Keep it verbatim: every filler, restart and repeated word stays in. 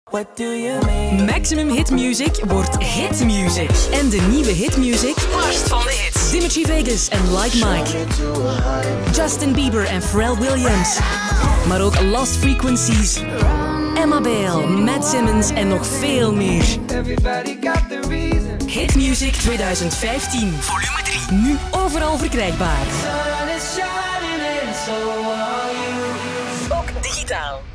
What do you mean? Maximum Hit Music wordt Hit Music. En de nieuwe Hit Music barst van de hits. Dimitri Vegas en Like Mike. Justin Bieber en Pharrell Williams. Maar ook Lost Frequencies, Emma Bale, Matt Simmons en nog veel meer. Hit Music twintig vijftien. Volume drie. Nu overal verkrijgbaar. Ook digitaal.